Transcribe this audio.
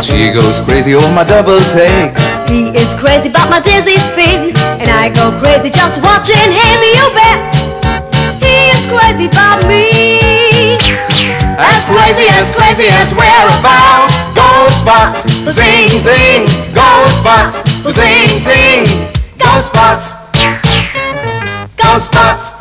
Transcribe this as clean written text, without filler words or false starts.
She goes crazy over my double take. He is crazy about my dizzy speed, and I go crazy just watching him, you bet. He is crazy about me. As crazy as we're about. Go spot, zing, zing. Go spot, zing, zing. Go spot, go spot.